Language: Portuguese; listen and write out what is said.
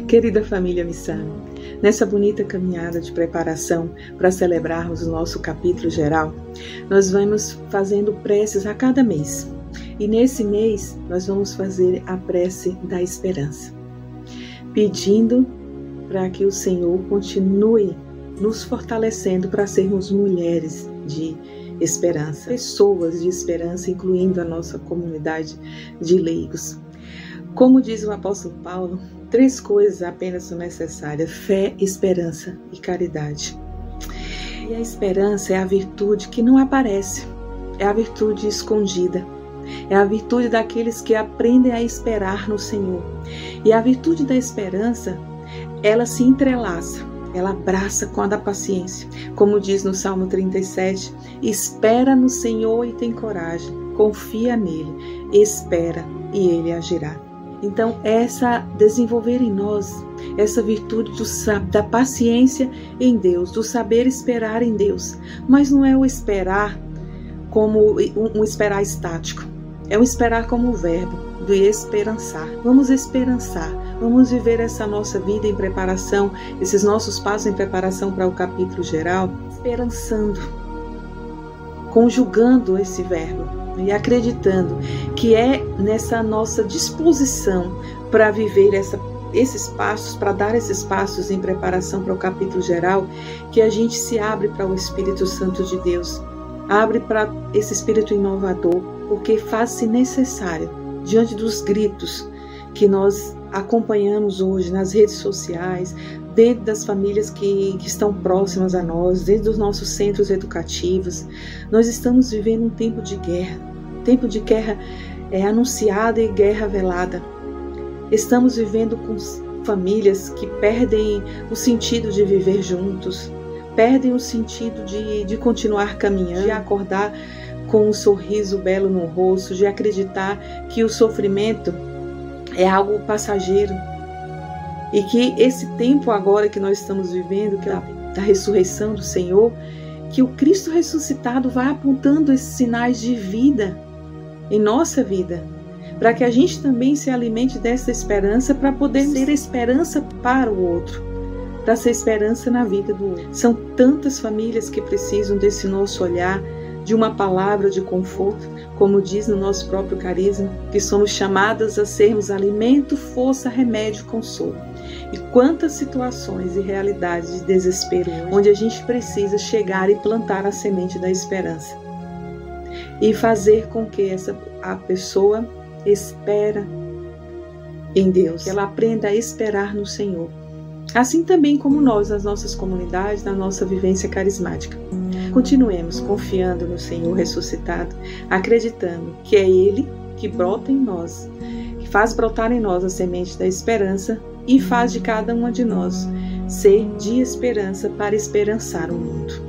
Querida família Missão, nessa bonita caminhada de preparação para celebrarmos o nosso capítulo geral, nós vamos fazendo preces a cada mês. E nesse mês nós vamos fazer a prece da esperança, pedindo para que o Senhor continue nos fortalecendo para sermos mulheres de esperança, pessoas de esperança, incluindo a nossa comunidade de leigos. Como diz o apóstolo Paulo, 3 coisas apenas são necessárias: fé, esperança e caridade. E a esperança é a virtude que não aparece, é a virtude escondida, é a virtude daqueles que aprendem a esperar no Senhor. E a virtude da esperança, ela se entrelaça, ela abraça com a da paciência. Como diz no Salmo 37, espera no Senhor e tem coragem, confia nele, espera e ele agirá. Então, desenvolver em nós essa virtude da paciência em Deus, do saber esperar em Deus. Mas não é o esperar como um esperar estático, é um esperar como o verbo de esperançar. Vamos esperançar, vamos viver essa nossa vida em preparação, esses nossos passos em preparação para o capítulo geral, esperançando, conjugando esse verbo e acreditando que é nessa nossa disposição para viver esses passos, para dar esses passos em preparação para o capítulo geral, que a gente se abre para o Espírito Santo de Deus, abre para esse Espírito inovador, porque faz-se necessário, diante dos gritos que nós acompanhamos hoje nas redes sociais, dentro das famílias que estão próximas a nós, dentro dos nossos centros educativos, nós estamos vivendo um tempo de guerra anunciada e guerra velada. Estamos vivendo com famílias que perdem o sentido de viver juntos, perdem o sentido de continuar caminhando, de acordar com um sorriso belo no rosto, de acreditar que o sofrimento é algo passageiro e que esse tempo agora que nós estamos vivendo, que é da ressurreição do Senhor, que o Cristo ressuscitado vai apontando esses sinais de vida em nossa vida, para que a gente também se alimente dessa esperança, para poder ser esperança para o outro, para ser esperança na vida do outro. São tantas famílias que precisam desse nosso olhar, de uma palavra de conforto, como diz no nosso próprio carisma, que somos chamadas a sermos alimento, força, remédio, consolo. E quantas situações e realidades de desespero onde a gente precisa chegar e plantar a semente da esperança e fazer com que a pessoa espera em Deus, que ela aprenda a esperar no Senhor. Assim também como nós, nas nossas comunidades, na nossa vivência carismática. Continuemos confiando no Senhor ressuscitado, acreditando que é Ele que brota em nós, que faz brotar em nós a semente da esperança e faz de cada uma de nós ser de esperança para esperançar o mundo.